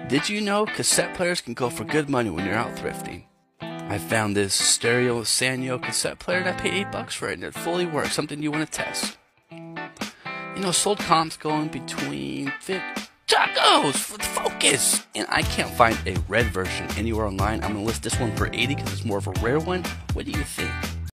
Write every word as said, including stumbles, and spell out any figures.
Did you know cassette players can go for good money when you're out thrifting? I found this stereo Sanyo cassette player and I paid eight bucks for it and it fully works, something you want to test. You know, sold comps going between fifty tacos for the Focus, and I can't find a red version anywhere online. I'm gonna list this one for eighty because it's more of a rare one. What do you think?